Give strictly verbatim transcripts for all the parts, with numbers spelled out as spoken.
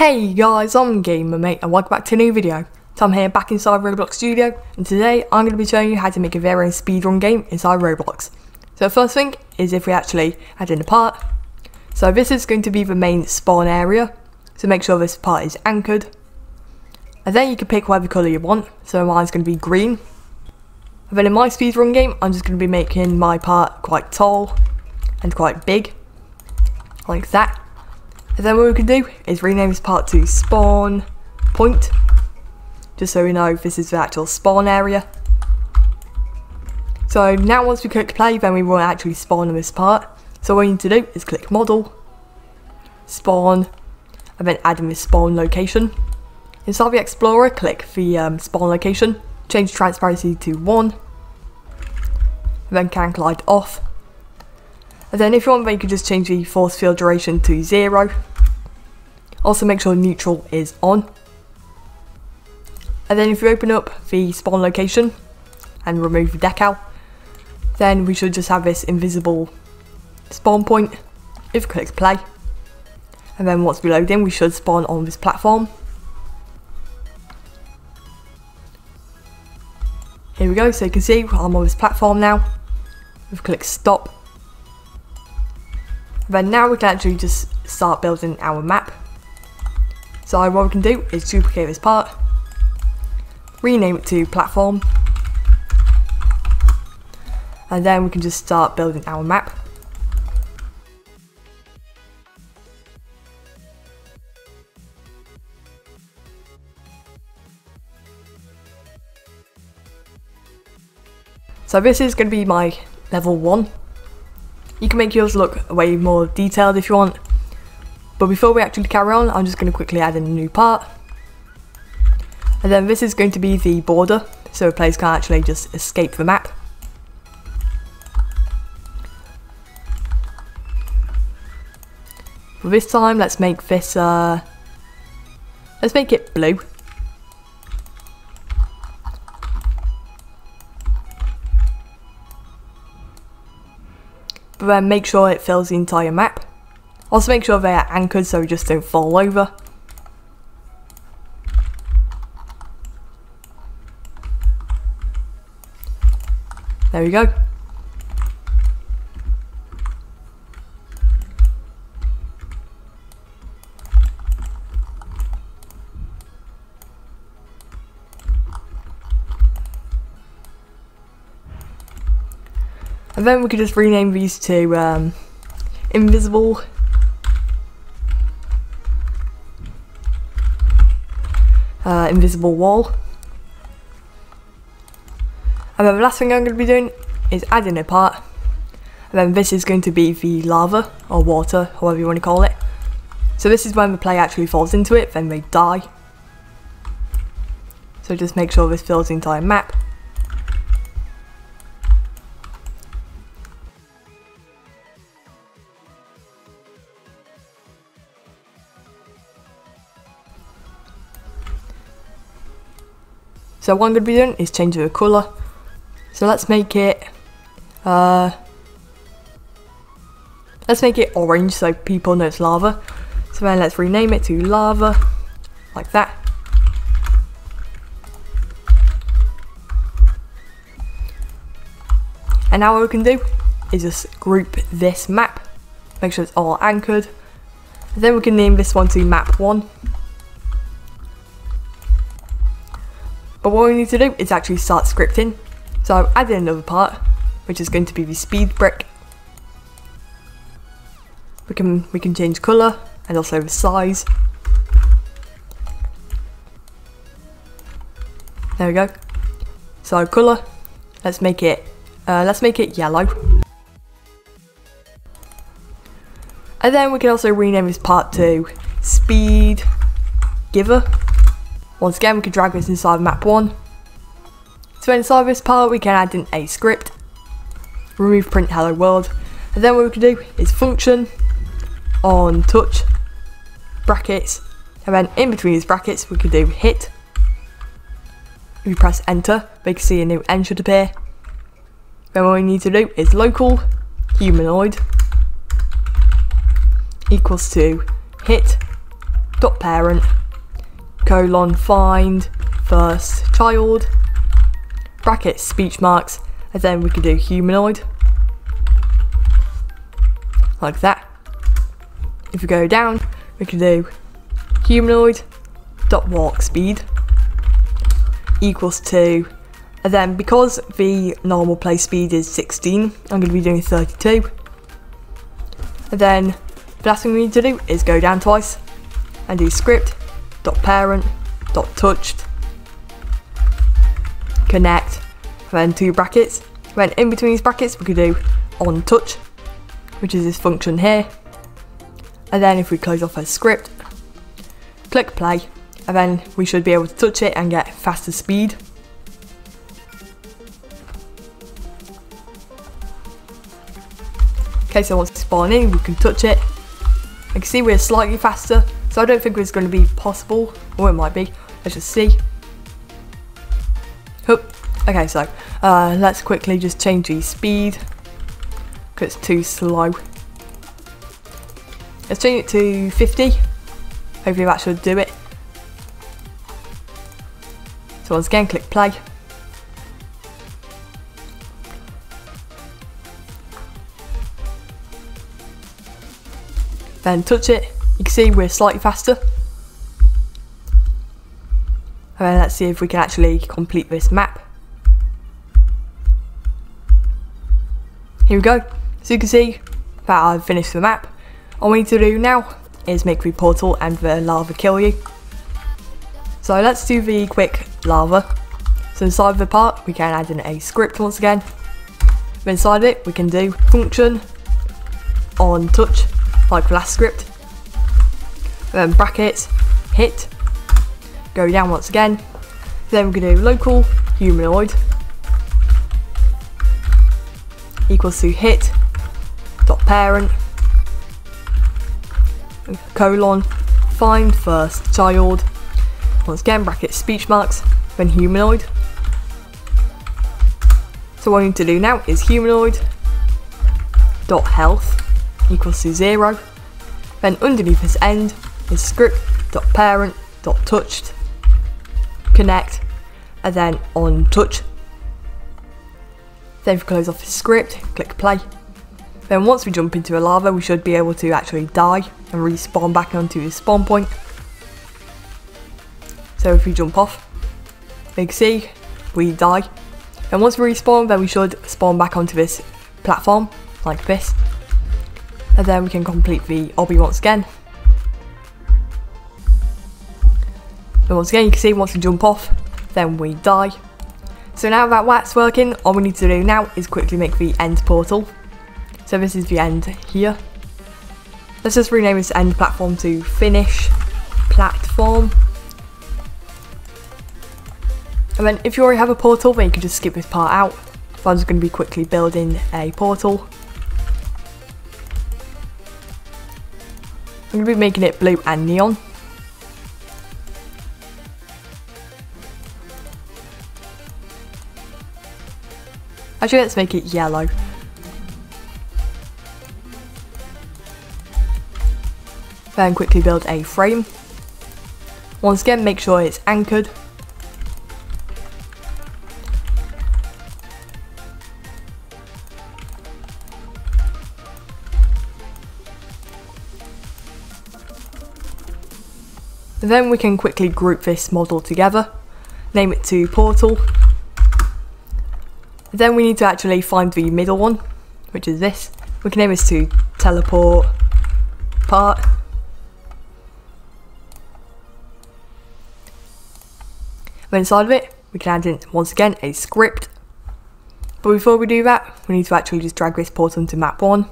Hey guys, I'm Gamer Mate and welcome back to a new video. So I'm here back inside Roblox Studio and today I'm going to be showing you how to make a very own speedrun game inside Roblox. So the first thing is if we actually add in a part. So this is going to be the main spawn area, so make sure this part is anchored. And then you can pick whatever colour you want, so mine's going to be green. And then in my speedrun game I'm just going to be making my part quite tall and quite big, like that. And then what we can do is rename this part to spawn point, just so we know this is the actual spawn area. So now once we click play, then we won't actually spawn in this part. So what we need to do is click model, spawn, and then add in this spawn location. Inside the explorer, click the um, spawn location, change transparency to one, and then can glide off. And then if you want, then you can just change the force field duration to zero. Also make sure neutral is on. And then if you open up the spawn location and remove the decal, then we should just have this invisible spawn point. If you click play, and then once we load in, we should spawn on this platform. Here we go, so you can see I'm on this platform now. We've clicked stop. Then now we can actually just start building our map. So what we can do is duplicate this part, rename it to platform, and then we can just start building our map. So this is going to be my level one. You can make yours look way more detailed if you want. But before we actually carry on, I'm just going to quickly add in a new part. And then this is going to be the border, so the players can't actually just escape the map. For this time, let's make this, uh, let's make it blue. But then make sure it fills the entire map. Also make sure they are anchored so we just don't fall over. There we go. And then we could just rename these to um, invisible. Uh, invisible wall. And then the last thing I'm going to be doing is adding a part. And then this is going to be the lava or water, however you want to call it. So this is when the player actually falls into it, then they die. So just make sure this fills the entire map. So what I'm going to be doing is change the colour. So let's make it, uh, let's make it orange so people know it's lava. So then let's rename it to lava, like that. And now what we can do is just group this map, make sure it's all anchored. And then we can name this one to map one. But what we need to do is actually start scripting. So I've added another part, which is going to be the speed brick. We can we can change colour and also the size. There we go. So colour, let's make it uh, let's make it yellow. And then we can also rename this part to speed giver. Once again, we can drag this inside map one. So inside this part, we can add in a script, remove print hello world, and then what we can do is function on touch brackets, and then in between these brackets, we can do hit. If you press enter, we can see a new end should appear. Then what we need to do is local humanoid equals to hit dot parent colon find first child brackets speech marks, and then we can do humanoid like that. If we go down, we can do humanoid dot walk speed equals to, and then because the normal play speed is sixteen, I'm going to be doing thirty-two. And then the last thing we need to do is go down twice and do script dot parent dot touched connect, and then two brackets. Then in between these brackets we could do on touch, which is this function here. And then if we close off our script, click play, and then we should be able to touch it and get faster speed. Okay, so once it's spawned in, we can touch it. You can see we're slightly faster, so I don't think it's going to be possible, or it might be. Let's just see. Oop. Okay, so uh, let's quickly just change the speed because it's too slow. Let's change it to fifty. Hopefully that should do it. So once again, click play. Then touch it. You can see we're slightly faster. And then let's see if we can actually complete this map. Here we go. So you can see that I've finished the map. All we need to do now is make the portal and the lava kill you. So let's do the quick lava. So inside the part we can add in a script once again. Then inside it we can do function on touch like the last script. Then brackets hit, go down once again. Then we can do local humanoid equals to hit dot parent colon find first child, once again bracket speech marks, then humanoid. So what I need to do now is humanoid dot health equals to zero. Then underneath this end is script dot parent dot touched connect, and then on touch. Then if we close off the script, click play. Then once we jump into a lava, we should be able to actually die and respawn back onto the spawn point. So if we jump off, you can see we die. And once we respawn, then we should spawn back onto this platform like this. And then we can complete the obby once again. And once again, you can see once we jump off, then we die. So now that that's working, all we need to do now is quickly make the end portal. So this is the end here. Let's just rename this end platform to finish platform. And then if you already have a portal, then you can just skip this part out. So I'm just going to be quickly building a portal. I'm going to be making it blue and neon. Actually, let's make it yellow. Then quickly build a frame. Once again, make sure it's anchored. And then we can quickly group this model together, name it to portal. Then we need to actually find the middle one, which is this. We can name this to teleport part. Then inside of it, we can add in once again a script. But before we do that, we need to actually just drag this portal into map one.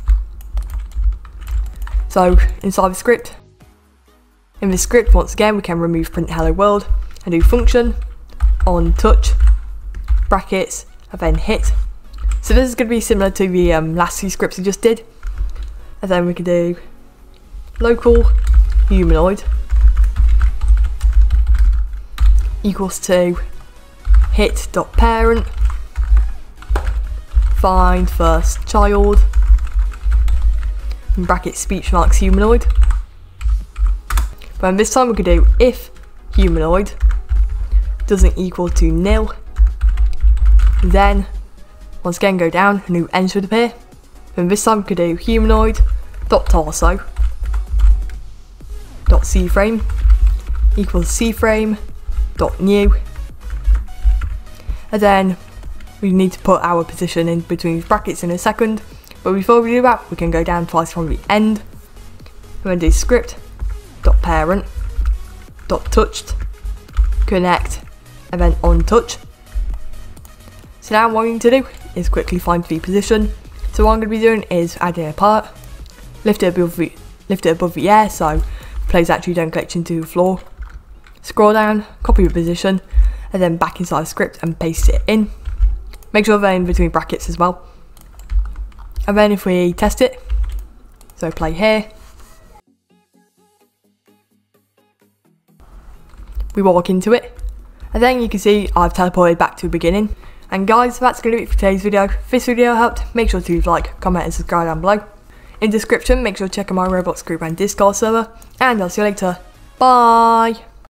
So inside the script, in the script once again we can remove print hello world and do function on touch brackets and then hit. So this is going to be similar to the um, last two scripts we just did. And then we can do local humanoid equals to hit dot parent find first child in bracket speech marks humanoid. Then this time we could do if humanoid doesn't equal to nil, then once again go down, a new end should appear. Then this time we could do humanoid dot torso dot c frame equals c frame dot new, and then we need to put our position in between these brackets in a second. But before we do that, we can go down twice from the end and then do script dot parent dot touched connect and then on touch. So now what we need to do is quickly find the position. So what I'm going to be doing is adding a part, lift it above the, lift it above the air so plays actually don't glitch into the floor. Scroll down, copy the position, and then back inside the script and paste it in. Make sure they're in between brackets as well. And then if we test it, so play here, we walk into it, and then you can see I've teleported back to the beginning. And guys, that's going to be it for today's video. If this video helped, make sure to leave a like, comment and subscribe down below. In the description, make sure to check out my Roblox group and Discord server, and I'll see you later. Bye!